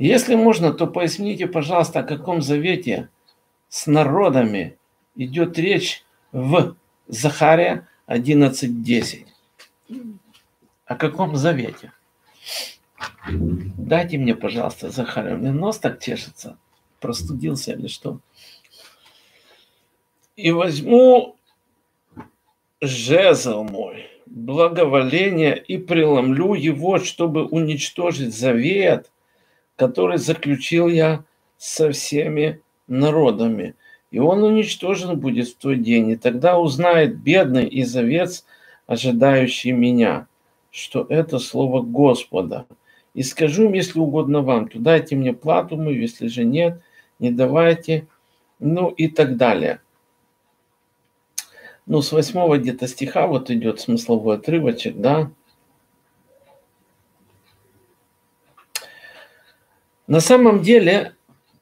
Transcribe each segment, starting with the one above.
Если можно, то поясните, пожалуйста, о каком завете с народами идет речь в Захария 11:10. О каком завете? Дайте мне, пожалуйста, Захария. У меня нос так чешется. Простудился или что? И возьму жезл мой, благоволение, и преломлю его, чтобы уничтожить завет, который заключил я со всеми народами. И он уничтожен будет в тот день, и тогда узнает бедный и овец, ожидающий меня, что это слово Господа. И скажу им, если угодно вам, то дайте мне плату мою, если же нет, не давайте, ну и так далее. Ну, с 8 где-то стиха вот идет смысловой отрывочек, да. На самом деле,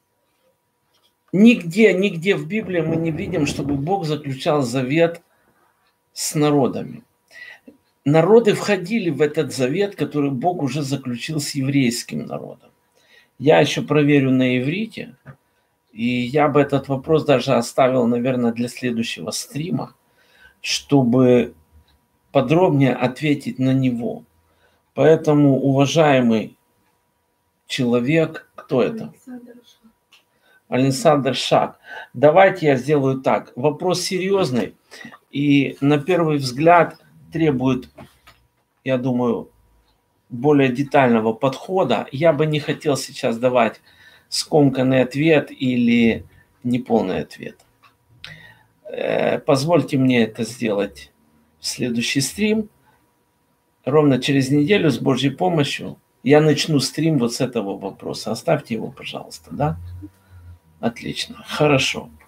нигде в Библии мы не видим, чтобы Бог заключал завет с народами. Народы входили в этот завет, который Бог уже заключил с еврейским народом. Я еще проверю на иврите, и я бы этот вопрос даже оставил, наверное, для следующего стрима, чтобы подробнее ответить на него. Поэтому, уважаемый человек, кто это? Александр Шак. Давайте я сделаю так. Вопрос серьезный и на первый взгляд требует, я думаю, более детального подхода. Я бы не хотел сейчас давать скомканный ответ или неполный ответ. Позвольте мне это сделать в следующий стрим. Ровно через неделю с Божьей помощью я начну стрим вот с этого вопроса. Оставьте его, пожалуйста, да? Отлично, хорошо.